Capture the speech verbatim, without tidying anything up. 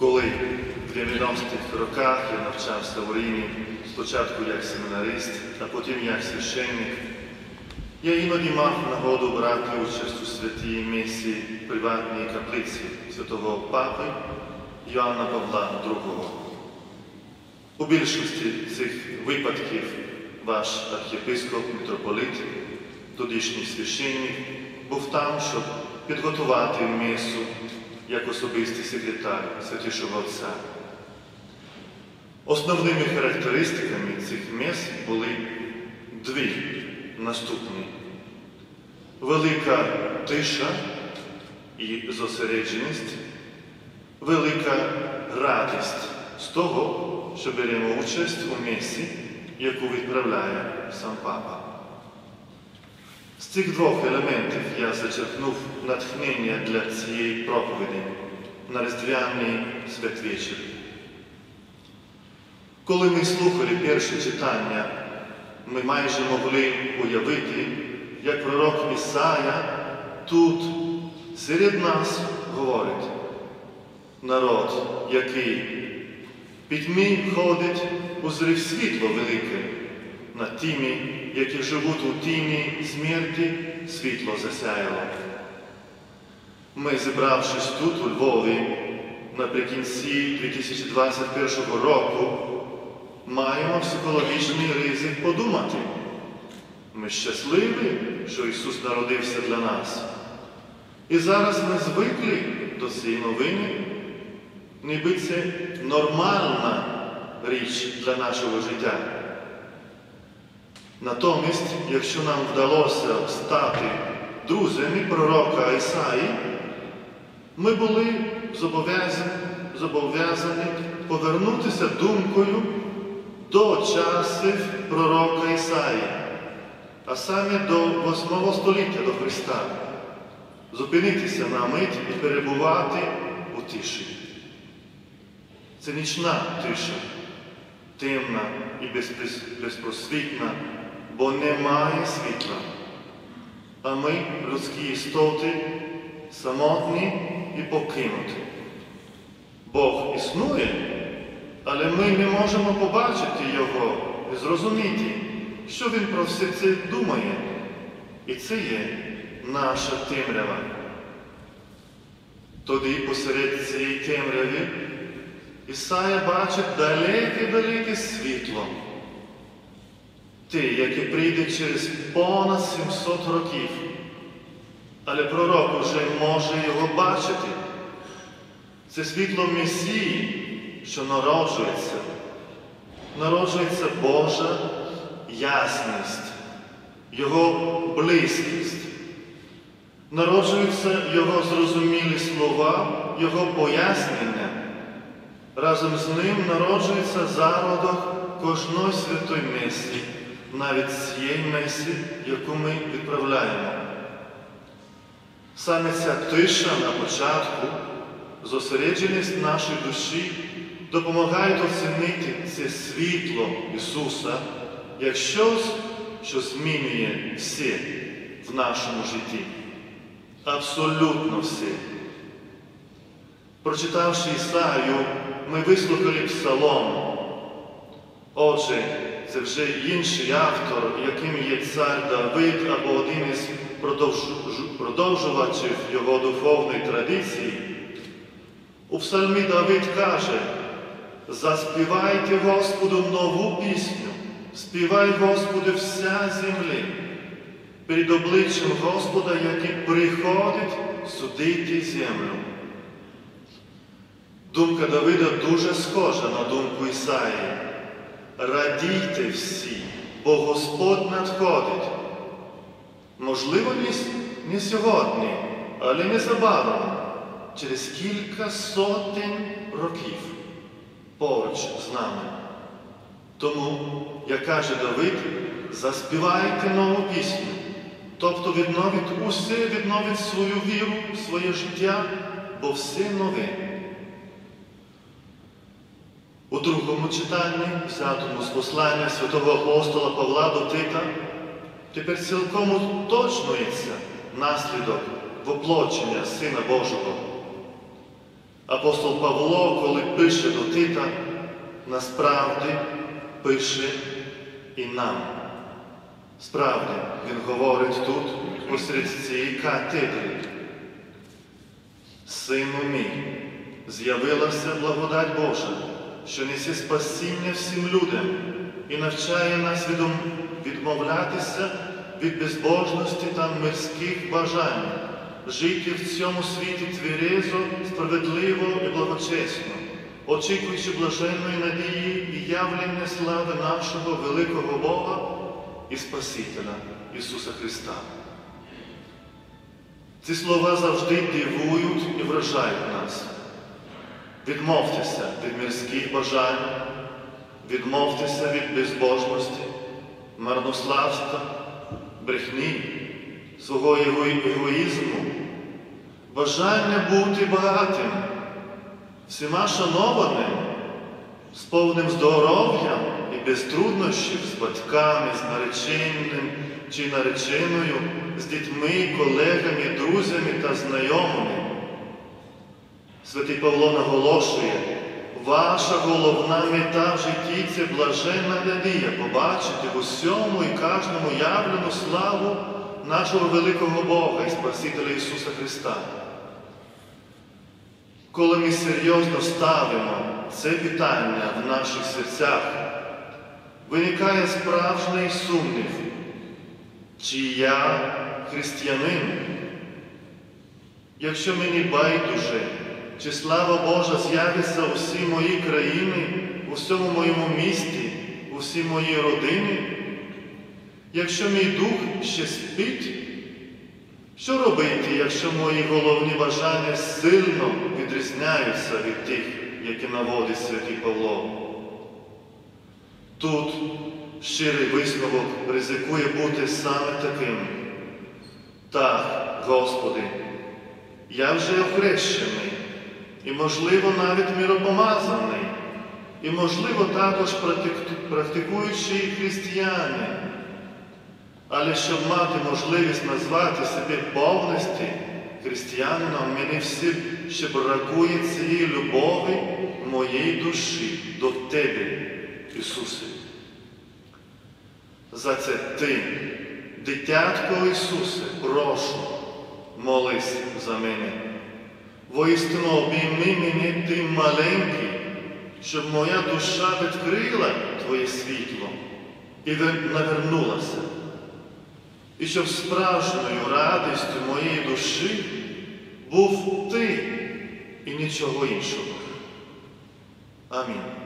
Коли в дев'яностих роках я навчався в Римі, спочатку як семінарист, а потім як священник, я іноді мав нагоду брати участь у святій місі приватній каплиці святого Папи Йоанна Павла другого. У більшості цих випадків ваш архієпископ, митрополит, тодішній священник, був там, щоб підготувати месу як особистий секретар Святішого Отця. Основними характеристиками цих мес були дві наступні. Велика тиша і зосередженість, велика радість з того, що беремо участь у месі, яку відправляє сам Папа. З цих двох елементів я зачерпнув натхнення для цієї проповіді на Різдвяний святвечір. Коли ми слухали перше читання, ми майже могли уявити, як пророк Ісая тут, серед нас, говорить: народ, який пітьмі ходить, узрів світло велике, над тими, які живуть у тіні смерті, світло засяяло. Ми, зібравшись тут, у Львові, наприкінці дві тисячі двадцять першого року, маємо психологічний ризик подумати: ми щасливі, що Ісус народився для нас. І зараз ми звикли до цієї новини, ніби це нормальна річ для нашого життя. Натомість, якщо нам вдалося стати друзями пророка Ісаї, ми були зобов'язані, зобов'язані повернутися думкою до часів пророка Ісаї, а саме до восьмого століття до Христа, зупинитися на мить і перебувати у тиші. Це нічна тиша, темна і безпросвітна, бо немає світла. А ми, людські істоти, самотні і покинуті. Бог існує, але ми не можемо побачити Його і зрозуміти, що Він про все це думає. І це є наша темрява. Тоді посеред цієї темряви Ісая бачить далеке-далеке світло. Те, яке прийде через понад сімсот років. Але пророк уже може його бачити. Це світло Месії, що народжується. Народжується Божа ясність, Його близькість. Народжуються Його зрозумілі слова, Його пояснення. Разом з ним народжується зародок кожної святої месі, навіть цієї месі, яку ми відправляємо. Саме ця тиша на початку, зосередженість нашої душі допомагають оцінити це світло Ісуса як щось, що змінює все в нашому житті. Абсолютно все. Прочитавши Ісаю, ми вислухали Псалом. Отже, це вже інший автор, яким є цар Давид або один із продовжувачів його духовної традиції. У Псалмі Давид каже: «Заспівайте Господу нову пісню, співай Господу вся землі, перед обличчям Господа, який приходить судити землю». Думка Давида дуже схожа на думку Ісаї. Радійте всі, бо Господь надходить. Можливо, не сьогодні, але незабаром, через кілька сотень років, поруч з нами. Тому, як каже Давид, заспівайте нову пісню, тобто відновіть усе, відновіть свою віру, своє життя, бо все нове. У другому читанні, взятому з послання святого апостола Павла до Тита, тепер цілком уточнюється наслідок воплочення Сина Божого. Апостол Павло, коли пише до Тита, насправді пише і нам. Справді, він говорить тут, посеред цієї катедри. Сину мій, з'явилася благодать Божа, що несе спасіння всім людям і навчає нас відмовлятися від безбожності та мирських бажань, жити в цьому світі тверезо, справедливо і благочесно, очікуючи блаженної надії і явлення слави нашого великого Бога і Спасителя Ісуса Христа. Ці слова завжди дивують і вражають нас. Відмовтеся від мирських бажань, відмовтеся від безбожності, марнославства, брехні, свого егоїзму, бажання бути багатим, всіма шанованим, з повним здоров'ям і без труднощів з батьками, з нареченим чи нареченою, з дітьми, колегами, друзями та знайомими. Святий Павло наголошує, ваша головна мета в житті – це блаженна надія побачити в усьому і кожному явлену славу нашого великого Бога і Спасителя Ісуса Христа. Коли ми серйозно ставимо це питання в наших серцях, виникає справжній сумнів, чи я християнин? Якщо мені байдуже, чи слава Божа з'явиться у всій моїй країні, у всьому моєму місті, у всій моїй родині? Якщо мій дух ще спить, що робити, якщо мої головні бажання сильно відрізняються від тих, які наводить святий Павло? Тут щирий висновок ризикує бути саме таким. Так, Господи, я вже охрещений, і, можливо, навіть миропомазаний, і, можливо, також практикуючий християнин. Але щоб мати можливість назвати себе повністю християнином, мені все ще бракує цієї любові моєї душі до Тебе, Ісусе. За це Ти, дитятко Ісусе, прошу, молись за мене. Воістину обійми мене Ти маленький, щоб моя душа відкрила Твоє світло і навернулася. І щоб справжньою радістю моєї душі був Ти і нічого іншого. Амінь.